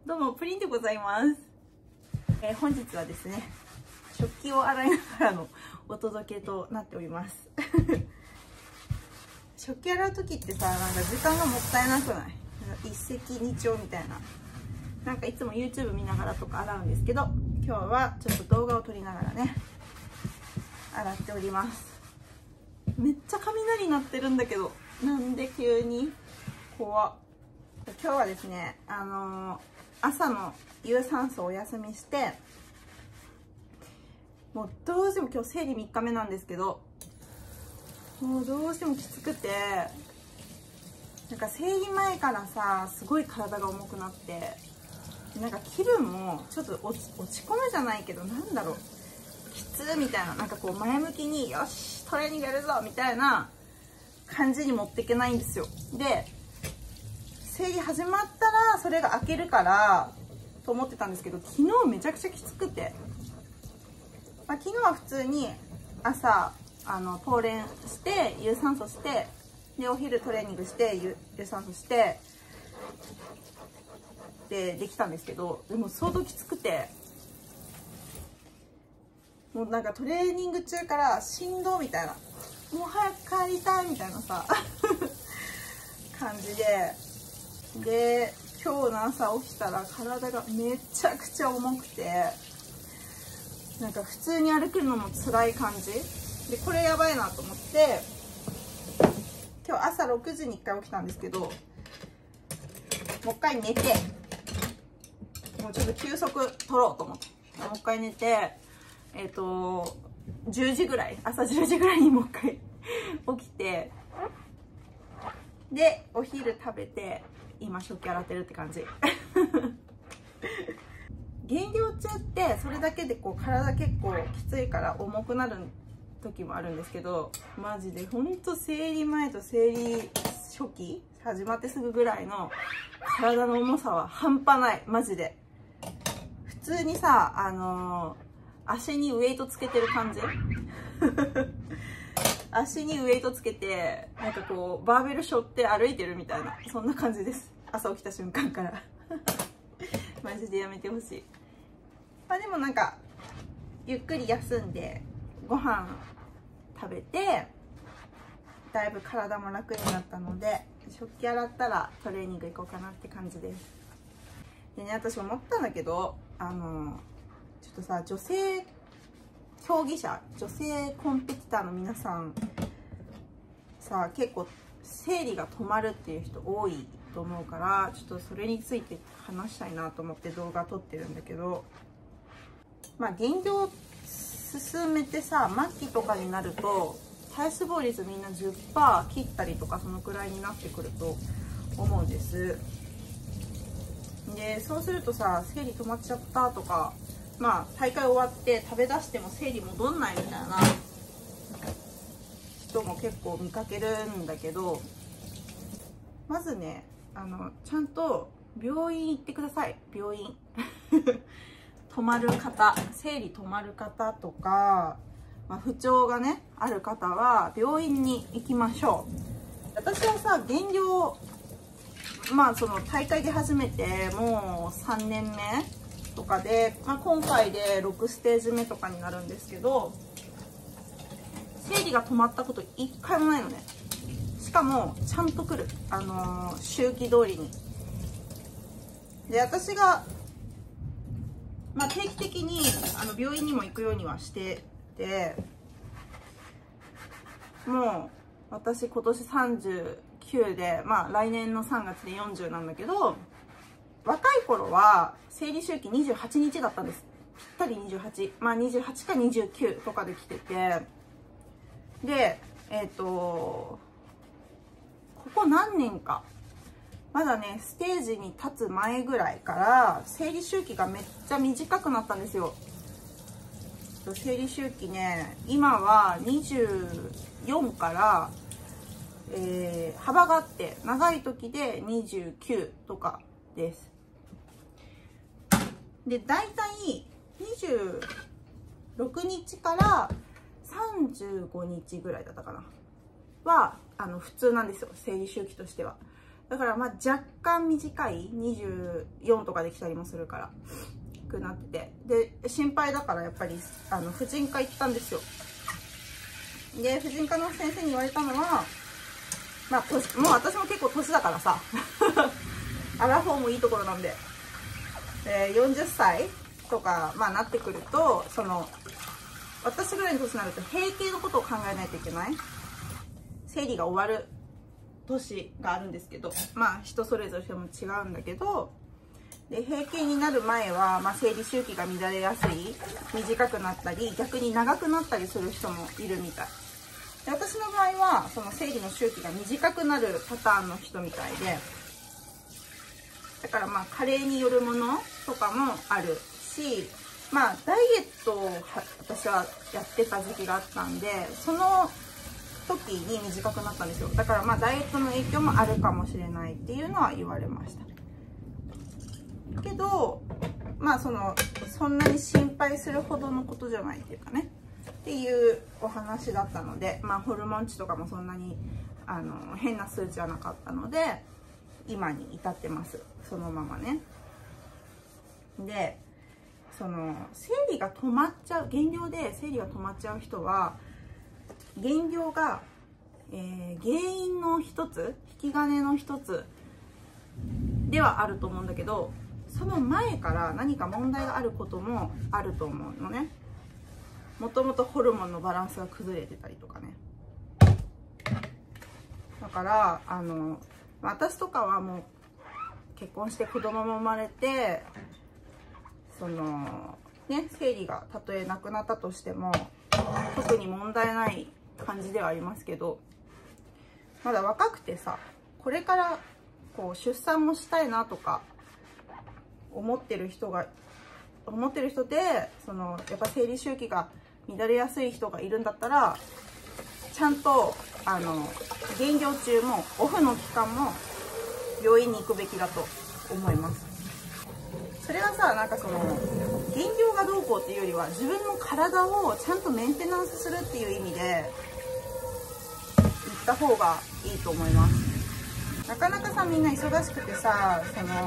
どうもプリンでございます。本日はですね、食器を洗いながらのお届けとなっております。食器洗う時ってさ、なんか時間がもったいなくない？一石二鳥みたいな。なんかいつも YouTube 見ながらとか洗うんですけど、今日はちょっと動画を撮りながらね、洗っております。めっちゃ雷鳴ってるんだけど、なんで急に？怖っ。今日はですね、朝の有酸素をお休みして、もうどうしても今日生理3日目なんですけど、もうどうしてもきつくて、なんか生理前からさ、すごい体が重くなって、なんか気分もちょっと落ち込むじゃないけど、なんだろう、きつみたいな、なんかこう前向きによしトレーニングやるぞみたいな感じに持っていけないんですよ。で、生理始まったらそれが明けるからと思ってたんですけど、昨日めちゃくちゃきつくて、昨日は普通に朝トレして有酸素して、でお昼トレーニングして有酸素してできたんですけど、でも相当きつくて、もうなんかトレーニング中から振動みたいな、もう早く帰りたいみたいなさ感じで、今日の朝起きたら体がめちゃくちゃ重くて、なんか普通に歩くのも辛い感じで、これやばいなと思って、今日朝6時に1回起きたんですけど、もう一回寝て、もうちょっと休息取ろうと思って、もう一回寝て、10時ぐらい、朝10時ぐらいにもう一回起きて、でお昼食べて今食器洗ってるって感じ。減量中ってそれだけでこう体結構きついから重くなる時もあるんですけど、マジでほんと生理前と生理初期始まってすぐぐらいの体の重さは半端ない、マジで。普通にさ、足にウエイトつけてる感じ足にウエイトつけて、なんかこうバーベル背負って歩いてるみたいな、そんな感じです、朝起きた瞬間からマジでやめてほしい。でもなんかゆっくり休んでご飯食べて、だいぶ体も楽になったので、食器洗ったらトレーニング行こうかなって感じです。でね、私思ったんだけど、ちょっとさ、女性競技者、女性コンペティターの皆さんさ、結構生理が止まるっていう人多いと思うから、ちょっとそれについて話したいなと思って動画撮ってるんだけど、減量進めてさ、末期とかになると体脂肪率みんな 10% 切ったりとか、そのくらいになってくると思うんです。でそうするとさ、生理止まっちゃったとか、大会終わって食べだしても生理戻んないみたいな人も結構見かけるんだけど、まずね、ちゃんと病院行ってください。病院止まる方、生理止まる方とか、不調がねある方は病院に行きましょう。私はさ、減量その大会で初めてもう3年目とかで、今回で6ステージ目とかになるんですけど、生理が止まったこと1回もないのね。しかもちゃんと来る、周期通りに。で私が、定期的に病院にも行くようにはしてて、もう私今年39で、来年の3月で40なんだけど、若い頃は生理周期28日だったんです。ぴったり28、28か29とかで来てて、でここ何年かまだね、ステージに立つ前ぐらいから生理周期がめっちゃ短くなったんですよ。生理周期ね、今は24から、幅があって、長い時で29とかです。で大体26日から35日ぐらいだったかなは普通なんですよ、生理周期としては。 だからまあ若干短い24とかできたりもするからくなってて、で心配だからやっぱり婦人科行ったんですよ。で婦人科の先生に言われたのは、まあもう私も結構年だからさアラフォーもいいところなんで、40歳とか、まあ、なってくると私ぐらいの年になると閉経のことを考えないといけない、生理が終わる年があるんですけど、まあ人それぞれも違うんだけど、で閉経になる前は、まあ、生理周期が乱れやすい、短くなったり逆に長くなったりする人もいるみたいで、私の場合はその生理の周期が短くなるパターンの人みたいで、だからまあ加齢によるものとかもあるし、まあダイエットを私はやってた時期があったんで、その時に短くなったんですよ。だからまあダイエットの影響もあるかもしれないっていうのは言われましたけど、まあそんなに心配するほどのことじゃないっていうかねっていうお話だったので、まあホルモン値とかもそんなに変な数値はなかったので今に至ってます、そのままね。で生理が止まっちゃう、減量で生理が止まっちゃう人は減量が、原因の一つ、引き金の一つではあると思うんだけど、その前から何か問題があることもあると思うのね。もともとホルモンのバランスが崩れてたりとかね。だから私とかはもう結婚して子供も生まれて、生理がたとえなくなったとしても特に問題ない感じではありますけど、まだ若くてさ、これからこう出産もしたいなとか思ってる人で、やっぱ生理周期が乱れやすい人がいるんだったら、ちゃんと減量中もオフの期間も病院に行くべきだと思います。それはさ、減量がどうこうっていうよりは、自分の体をちゃんとメンテナンスするっていう意味で行った方がいいと思います。なかなかさ、みんな忙しくてさ、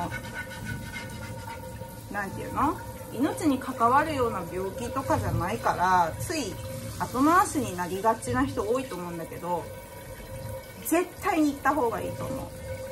なんていうの、命に関わるような病気とかじゃないから、つい後回しになりがちな人多いと思うんだけど、絶対に行った方がいいと思う。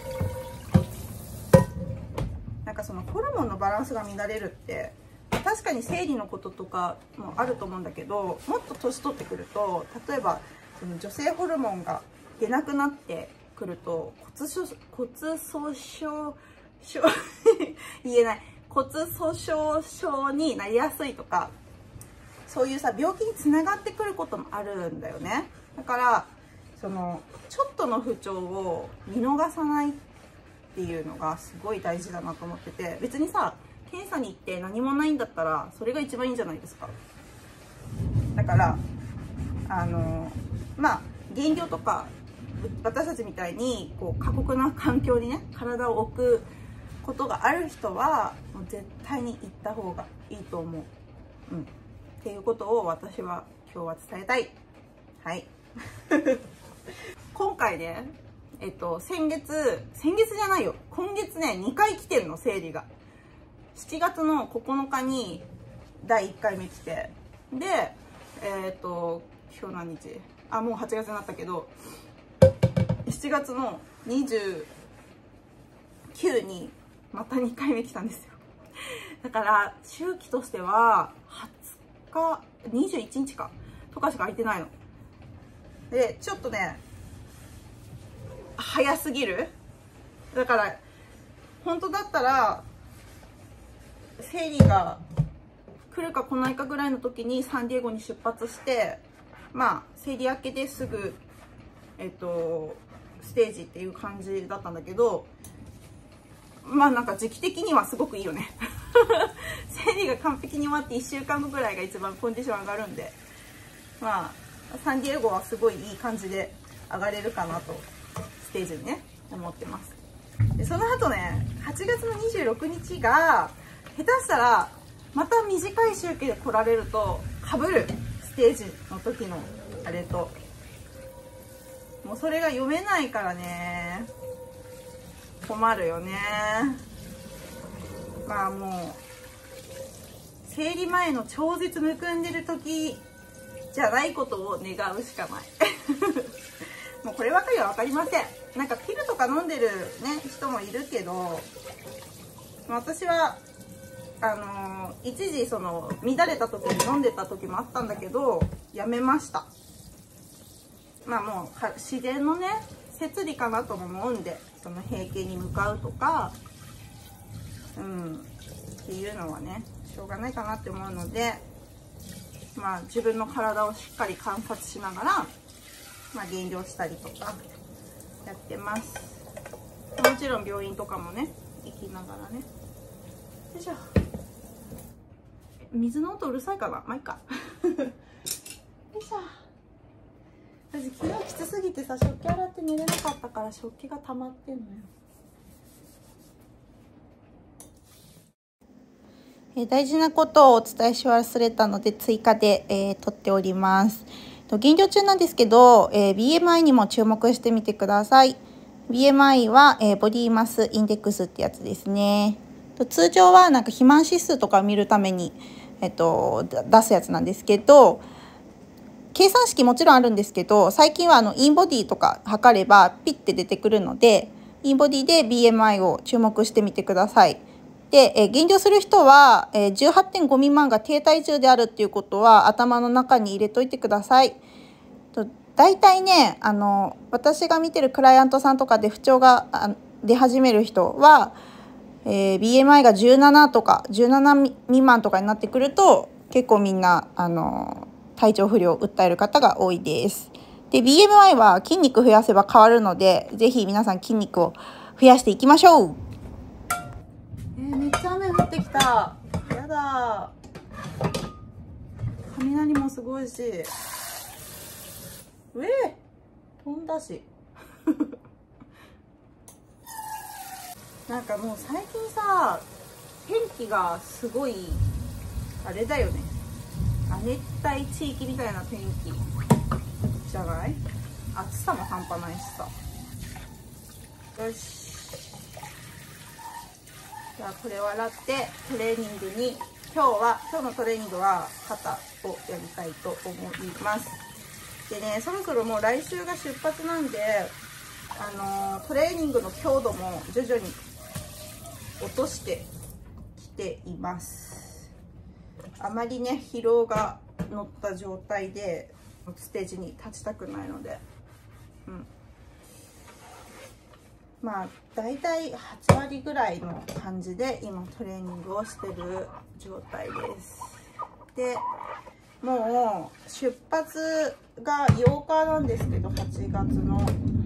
ホルモンのバランスが乱れるって確かに生理のこととかもあると思うんだけど、もっと年取ってくると、例えば女性ホルモンが出なくなってくると骨粗しょう言えない、骨粗しょう症になりやすいとか、そういうさ病気につながってくることもあるんだよね。だからちょっとの不調を見逃さないっていうのがすごい大事だなと思ってて、別にさ検査に行って何もないんだったらそれが一番いいんじゃないですか。だからまあ減量とか私たちみたいにこう過酷な環境にね体を置くことがある人はもう絶対に行った方がいいと思う、っていうことを私は今日は伝えたい。はい今回ね先月じゃないよ、今月ね2回来てんの、生理が。7月の9日に第1回目来て、で今日何日、もう8月になったけど、7月の29にまた2回目来たんですよ。だから周期としては20日21日かとかしか空いてないので、ちょっとね早すぎる。だから本当だったら生理が来るか来ないかぐらいの時にサンディエゴに出発して、まあ生理明けですぐステージっていう感じだったんだけど、まあ時期的にはすごくいいよね生理が完璧に終わって1週間後ぐらいが一番コンディション上がるんで、まあサンディエゴはすごいいい感じで上がれるかなとステージにね思ってます。でその後ね8月の26日が下手したらまた短い周期で来られるとかぶる、ステージの時のあれともうそれが読めないからね、 困るよね。まあもう生理前の超絶むくんでる時じゃないことを願うしかないもうこればかりは分かりません。なんかピルとか飲んでるね人もいるけど、私は一時その乱れた時に飲んでた時もあったんだけどやめました。まあもう自然のね摂理かなとも思うんで、その閉経に向かうとかっていうのはねしょうがないかなって思うので、まあ自分の体をしっかり観察しながら、まあ、減量したりとかやってます。もちろん病院とかもね行きながらね。よいしょ。水の音うるさいかな、まあいいかよいしょ。私昨日きつすぎてさ、食器洗って寝れなかったから食器が溜まってんのよ。大事なことをお伝えし忘れたので追加で、撮っております。減量中なんですけど、BMI にも注目してみてください。BMI は、ボディマスインデックスってやつですね。通常はなんか肥満指数とかを見るために、出すやつなんですけど、計算式もちろんあるんですけど、最近はインボディとか測ればピッて出てくるので、インボディで BMI を注目してみてください。で、減量する人は 18.5 未満が低体重であるっていうことは頭の中に入れといてください。だいたいね、私が見てるクライアントさんとかで不調が出始める人は、BMI が17とか17未満とかになってくると結構みんな体調不良を訴える方が多いです。で、BMI は筋肉増やせば変わるので、ぜひ皆さん筋肉を増やしていきましょう。めっちゃ雨降ってきた。やだ。雷もすごいし。飛んだし。なんかもう最近さ、天気がすごいあれだよね。亜熱帯地域みたいな天気じゃない？暑さも半端ないしさ。よし。じゃあこれを洗ってトレーニングに、今日のトレーニングは肩をやりたいと思います。でね、そろそろもう来週が出発なんで、トレーニングの強度も徐々に落としてきています。あまりね疲労が乗った状態でステージに立ちたくないので、まあだいたい8割ぐらいの感じで今トレーニングをしてる状態です。でもう出発が8日なんですけど、8月の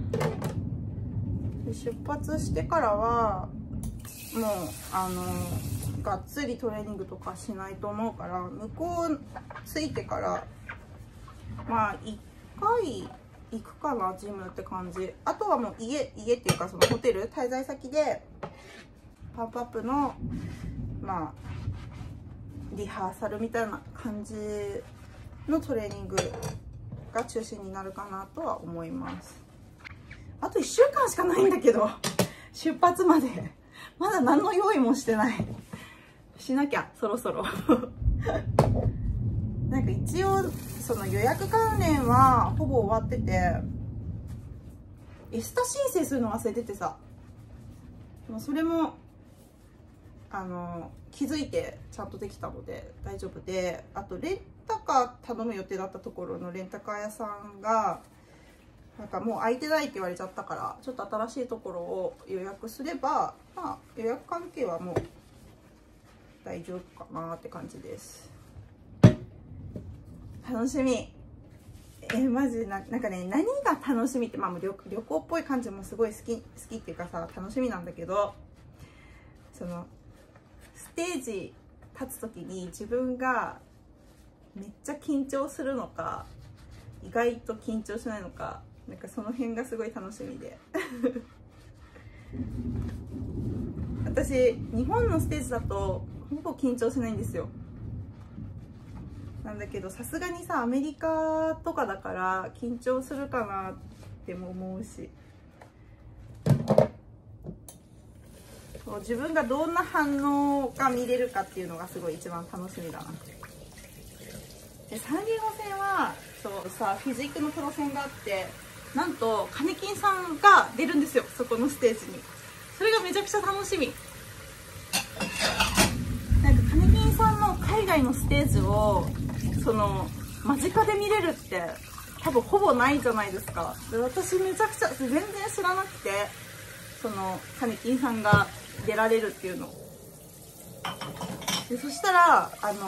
出発してからはもうがっつりトレーニングとかしないと思うから、向こう着いてからまあ1回行くかな、ジムって感じ。あとはもう家っていうかそのホテル滞在先でパンプアップのまあリハーサルみたいな感じのトレーニングが中心になるかなとは思います。あと1週間しかないんだけど出発までまだ何の用意もしてない。しなきゃそろそろなんか一応その予約関連はほぼ終わってて、エスタ申請するの忘れててさ、それも気づいてちゃんとできたので大丈夫で、あとレンタカー頼む予定だったところのレンタカー屋さんがなんかもう空いてないって言われちゃったから、ちょっと新しいところを予約すれば、まあ予約関係はもう大丈夫かなって感じです。楽しみ。マジなんかね、何が楽しみって、まあ旅行っぽい感じもすごい好きっていうかさ、楽しみなんだけど、そのステージ立つ時に自分がめっちゃ緊張するのか意外と緊張しないのか、なんかその辺がすごい楽しみで私日本のステージだとほぼ緊張しないんですよ。なんだけどさすがにさアメリカとかだから緊張するかなっても思うし、 自分がどんな反応が見れるかっていうのがすごい一番楽しみだな。でサンディエゴ戦はそうさ、フィジークのプロ戦があって、なんとカネキンさんが出るんですよ、そこのステージに。それがめちゃくちゃ楽しみ。なんかカネキンさんの海外のステージをその間近で見れるって多分ほぼないじゃないですか。で私めちゃくちゃ全然知らなくて、そのカネキンさんが出られるっていうので、そしたら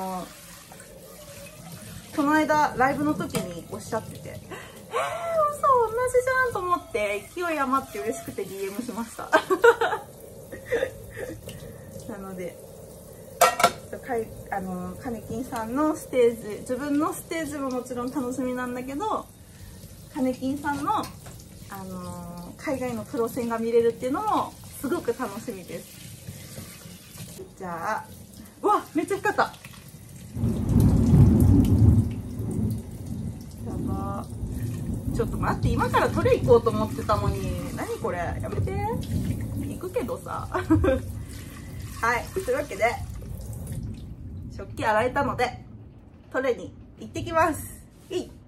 この間ライブの時におっしゃってて、嘘同じじゃんと思って勢い余って嬉しくて DM しましたなのでカネキンさんのステージ、自分のステージももちろん楽しみなんだけど、カネキンさんの、海外のプロ戦が見れるっていうのもすごく楽しみです。じゃあ、うわめっちゃ光った。ちょっと待って、今からトレ行こうと思ってたのに、何これ、やめて。行くけどさはい、というわけで食器洗えたのでトレに行ってきます。いい